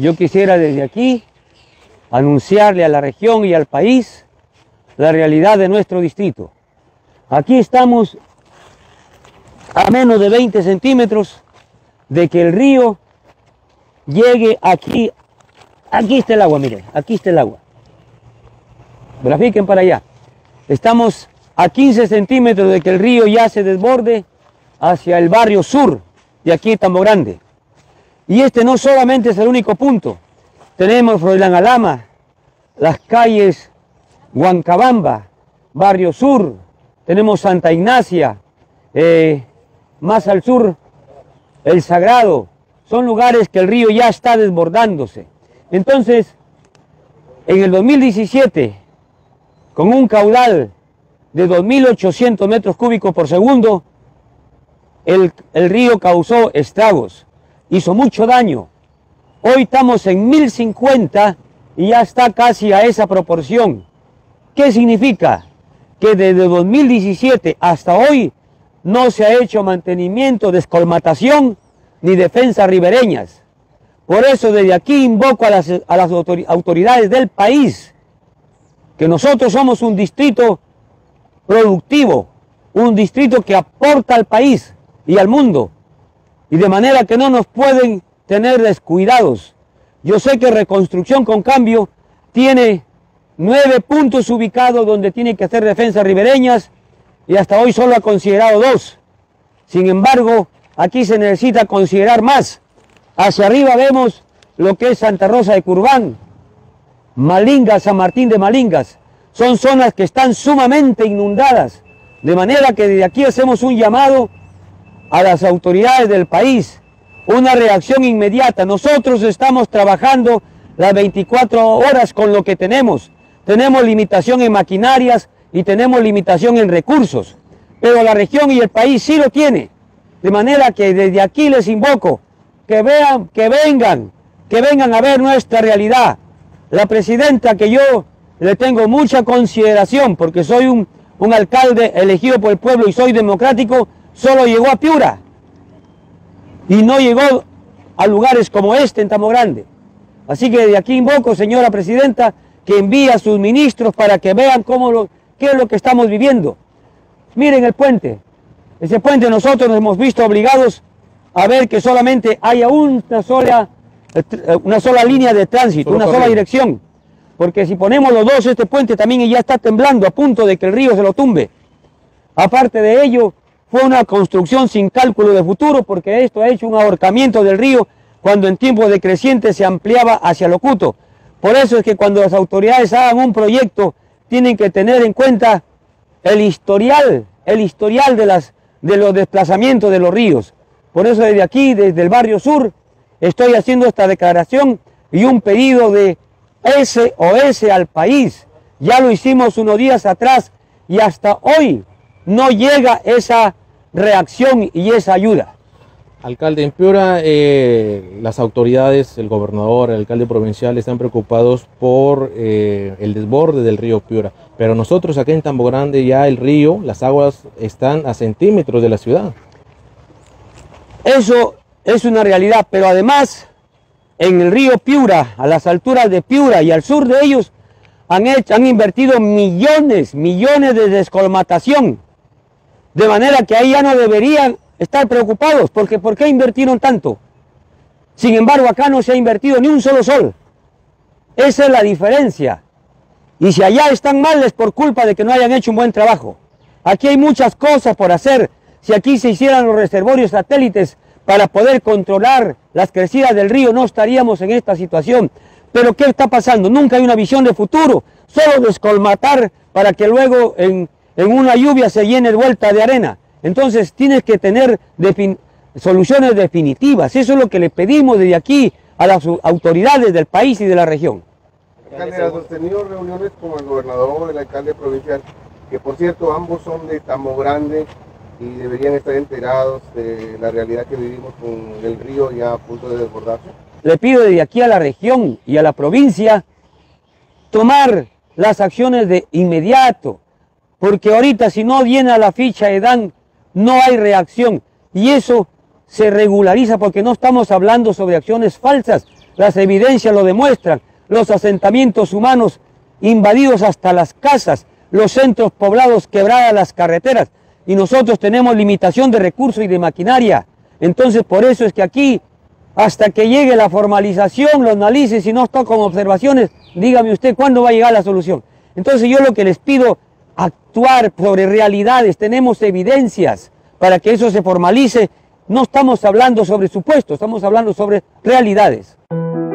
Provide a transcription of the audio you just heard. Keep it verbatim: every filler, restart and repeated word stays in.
yo quisiera desde aquí anunciarle a la región y al país la realidad de nuestro distrito. Aquí estamos a menos de veinte centímetros de que el río llegue aquí. Aquí está el agua, miren, aquí está el agua. Grafiquen para allá. Estamos a quince centímetros de que el río ya se desborde hacia el barrio sur de aquí Tambo Grande. Y este no solamente es el único punto. Tenemos Froilán Alama, las calles Huancabamba, barrio sur, tenemos Santa Ignacia, eh, más al sur El Sagrado. Son lugares que el río ya está desbordándose. Entonces, en el dos mil diecisiete, con un caudal de dos mil ochocientos metros cúbicos por segundo, el, el río causó estragos, hizo mucho daño. Hoy estamos en mil cincuenta y ya está casi a esa proporción. ¿Qué significa? Que desde dos mil diecisiete hasta hoy no se ha hecho mantenimiento, descolmatación ni defensas ribereñas. Por eso desde aquí invoco a las, a las autoridades del país, que nosotros somos un distrito productivo, un distrito que aporta al país y al mundo, y de manera que no nos pueden tener descuidados. Yo sé que Reconstrucción con Cambio tiene nueve puntos ubicados donde tiene que hacer defensas ribereñas y hasta hoy solo ha considerado dos. Sin embargo, aquí se necesita considerar más. Hacia arriba vemos lo que es Santa Rosa de Curbán, Malingas, San Martín de Malingas. Son zonas que están sumamente inundadas, de manera que desde aquí hacemos un llamado a las autoridades del país, una reacción inmediata. Nosotros estamos trabajando las veinticuatro horas con lo que tenemos. Tenemos limitación en maquinarias y tenemos limitación en recursos, pero la región y el país sí lo tiene. De manera que desde aquí les invoco que vean, que vengan, que vengan a ver nuestra realidad. La presidenta, que yo le tengo mucha consideración porque soy un, un alcalde elegido por el pueblo y soy democrático, solo llegó a Piura y no llegó a lugares como este en Tambo Grande. Así que de aquí invoco, señora presidenta, que envíe a sus ministros para que vean cómo lo, qué es lo que estamos viviendo. Miren el puente. Ese puente nosotros nos hemos visto obligados a ver que solamente haya una sola, una sola línea de tránsito, una sola dirección. Porque si ponemos los dos, este puente también ya está temblando a punto de que el río se lo tumbe. Aparte de ello, fue una construcción sin cálculo de futuro, porque esto ha hecho un ahorcamiento del río cuando en tiempos de creciente se ampliaba hacia Locuto. Por eso es que cuando las autoridades hagan un proyecto, tienen que tener en cuenta el historial, el historial de, las, de los desplazamientos de los ríos. Por eso desde aquí, desde el barrio sur, estoy haciendo esta declaración y un pedido de S O S al país. Ya lo hicimos unos días atrás y hasta hoy no llega esa reacción y esa ayuda. Alcalde, en Piura, eh, las autoridades, el gobernador, el alcalde provincial están preocupados por eh, el desborde del río Piura, pero nosotros aquí en Tambo Grande ya el río, las aguas están a centímetros de la ciudad. Eso es una realidad, pero además en el río Piura, a las alturas de Piura y al sur de ellos, han, hecho, han invertido millones, millones de descolmatación, de manera que ahí ya no deberían estar preocupados, porque ¿por qué invirtieron tanto? Sin embargo, acá no se ha invertido ni un solo sol. Esa es la diferencia. Y si allá están mal es por culpa de que no hayan hecho un buen trabajo. Aquí hay muchas cosas por hacer. Si aquí se hicieran los reservorios satélites para poder controlar las crecidas del río, no estaríamos en esta situación. Pero ¿qué está pasando? Nunca hay una visión de futuro, solo descolmatar para que luego en, en una lluvia se llene de vuelta de arena. Entonces tienes que tener defin- soluciones definitivas. Eso es lo que le pedimos desde aquí a las autoridades del país y de la región. Alcalde, ¿has sostenido reuniones con el gobernador, el alcalde provincial, que por cierto ambos son de Tambo Grande y deberían estar enterados de la realidad que vivimos con el río ya a punto de desbordarse? Le pido desde aquí a la región y a la provincia tomar las acciones de inmediato, porque ahorita si no llena la ficha EDAN no hay reacción y eso se regulariza porque no estamos hablando sobre acciones falsas, las evidencias lo demuestran, los asentamientos humanos invadidos hasta las casas, los centros poblados quebradas, las carreteras, y nosotros tenemos limitación de recursos y de maquinaria. Entonces por eso es que aquí, hasta que llegue la formalización, los análisis, si no está con observaciones, dígame usted cuándo va a llegar la solución. Entonces yo lo que les pido, actuar sobre realidades, tenemos evidencias para que eso se formalice. No estamos hablando sobre supuestos, estamos hablando sobre realidades.